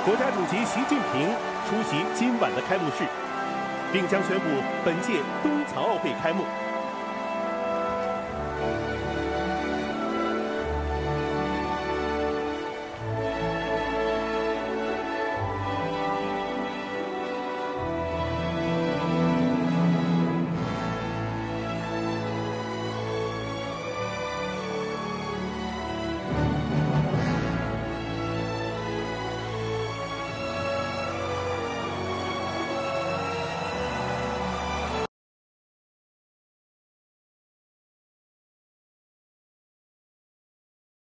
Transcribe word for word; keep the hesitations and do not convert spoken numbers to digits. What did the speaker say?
国家主席习近平出席今晚的开幕式，并将宣布本届冬残奥会开幕。